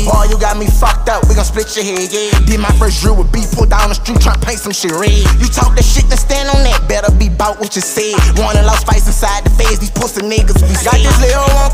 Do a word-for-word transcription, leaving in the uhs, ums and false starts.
Boy, you got me fucked up, we gon' split your head, yeah. Did my first drill with beef, pulled down the street, tryna paint some shit red. You talk that shit, then stand on that, better be bout what you said. Wanna lost fights inside the face, these pussy niggas be got this little one